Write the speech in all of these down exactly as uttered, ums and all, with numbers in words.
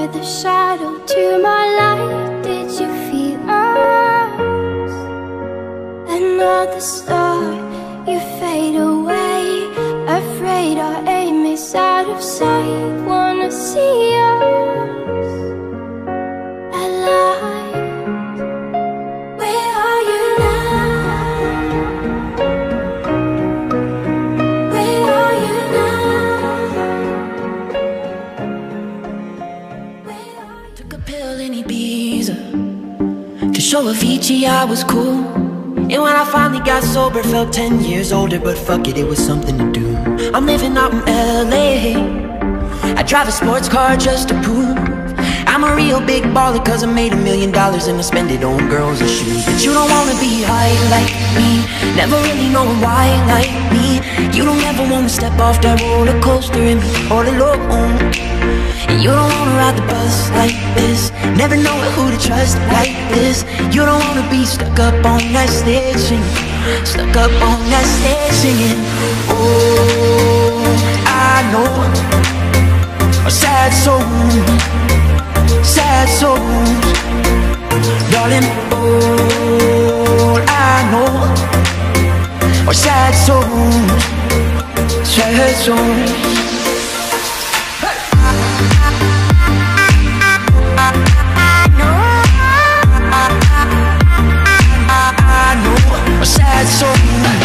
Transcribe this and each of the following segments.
were the shadow to my light. Did you feel us? Another star, you fade away. Afraid our aim is out of sight. Wanna see us alive. Where are you now? Where are you now? Where are you? Took a pill in Ibiza to show Avicii I was cool. And when I finally got sober, felt ten years older. But fuck it, it was something to do. I'm living out in L A. I drive a sports car just to prove I'm a real big baller, cause I made a million dollars and I spend it on girls and shoes. But you don't wanna be high like me, never really knowing why like me. You don't ever wanna step off that roller coaster and be all alone. And you don't wanna ride the bus like this, never know who to trust like this. You don't wanna be stuck up on that stage singing, stuck up on that stage singing. Oh, I know a sad soul, sad souls, darling. All I know are sad souls, sad souls. Sad soul.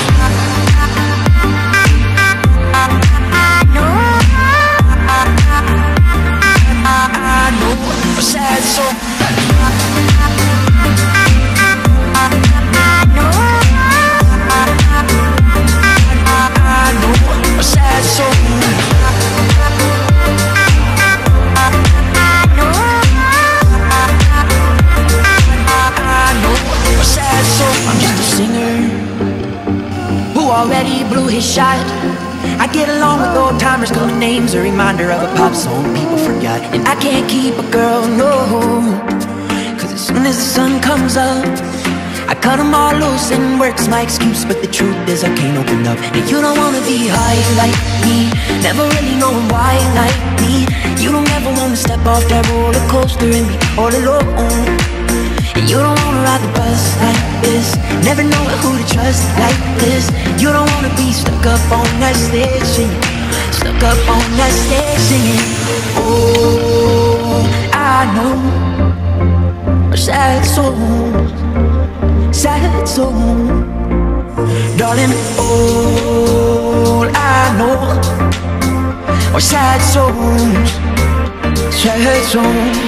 I know a sad soul. I know a sad soul. I'm just a singer who already blew his shot. I get along with old timers, cause my name's a reminder of a pop song people forgot. And I can't keep a girl, no, cause as soon as the sun comes up, I cut them all loose and work's my excuse. But the truth is I can't open up. And you don't wanna be high like me, never really knowing why like me. You don't ever wanna step off that roller coaster and be all alone. And you don't wanna ride the bus like this, never know who to trust like this. You don't wanna be stuck up on that stage singing, stuck up on that stage singing. Oh, I know a sad soul, sad soul, darling. All I know are sad souls, sad souls.